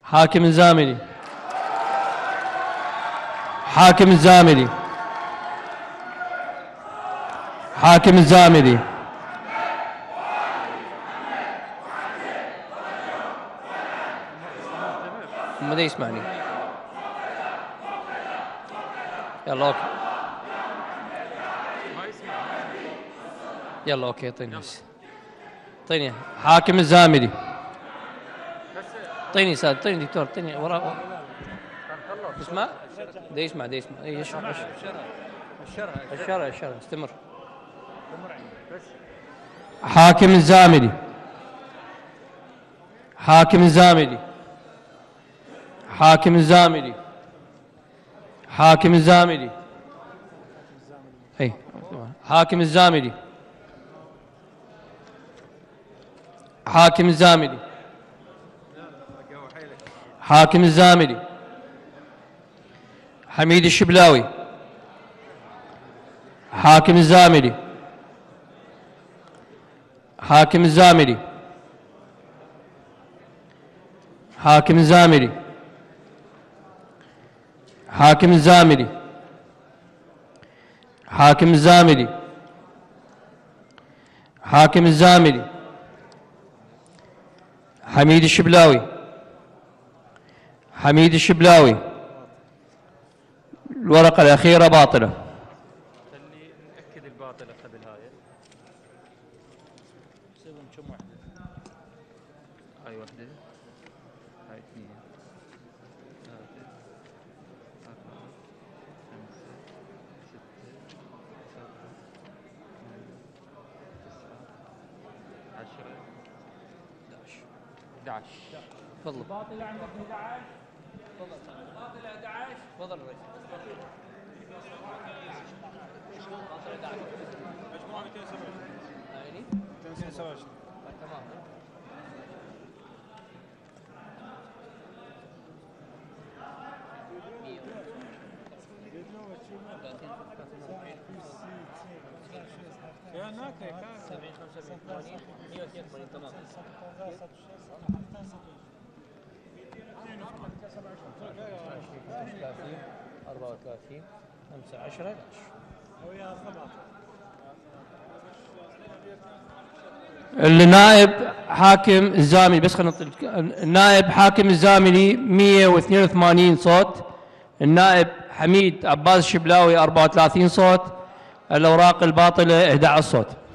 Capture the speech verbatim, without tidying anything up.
حاكم الزاملي. حاكم الزاملي. حاكم الزاملي. ما دا يسمعني. يلا اوكي. يلا اوكي اعطيني بس. اعطيني حاكم الزاملي. اعطيني استاذ، اعطيني دكتور، اعطيني ورا. اسمع. دا يسمع دا يسمع. اي اشرح اشرح. الشرع الشرع استمر. حاكم الزاملي. حاكم الزاملي. حاكم الزاملي. حاكم الزاملي. اي حاكم الزاملي. حاكم الزاملي. حاكم الزاملي. حميد الشبلاوي. حاكم الزاملي. حاكم الزاملي. حاكم الزاملي. حاكم الزاملي. حاكم الزاملي. حاكم الزاملي. حميد الشبلاوي. حميد الشبلاوي. الورقة الأخيرة باطلة. خلي نأكد الباطلة قبل هاي. سوهم كم واحدة؟ هاي واحدة، هاي اثنين، ثلاثة، أربعة، خمسة، ستة، سبعة، ثمانية، تسعة، عشرة، أحد عشر. تفضل. باطلة عندك أحد عشر. تفضل. باطلة أحد عشر. تفضل الرئيس. مجموعة مئتين وسبعة وعشرين. مئتين وسبعة وعشرين. تمام. سبعين خمسة وسبعين ثمانين مئة واثنين وثمانين تمام. ثلاثين أربعة وثلاثين خمسة عشر أحد عشر. النائب حاكم الزاملي، بس خلينا نطلع. النائب حاكم الزاملي مئة واثنين وثمانين صوت. النائب حميد عباس الشبلاوي أربعة وثلاثين صوت. الأوراق الباطلة أحد عشر صوت.